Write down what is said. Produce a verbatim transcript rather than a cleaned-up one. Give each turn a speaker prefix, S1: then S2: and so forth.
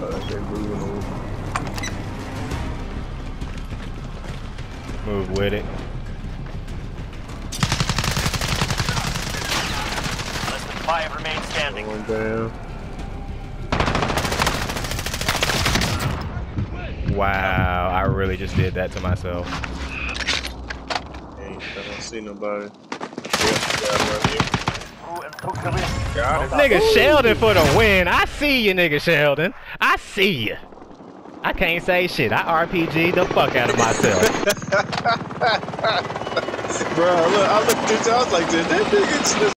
S1: they moving over.
S2: Move with it.
S3: Less than five remain standing.
S1: Going down.
S2: Wow, I really just did that to myself.
S1: Ain't, I don't see nobody. Yeah, right here. Got it.
S2: Nigga Sheldon for the win. I see you, nigga Sheldon. I see you. I can't say shit. I R P G'd the fuck out of myself.
S1: Bro, look, I looked at you, I was like, did that nigga just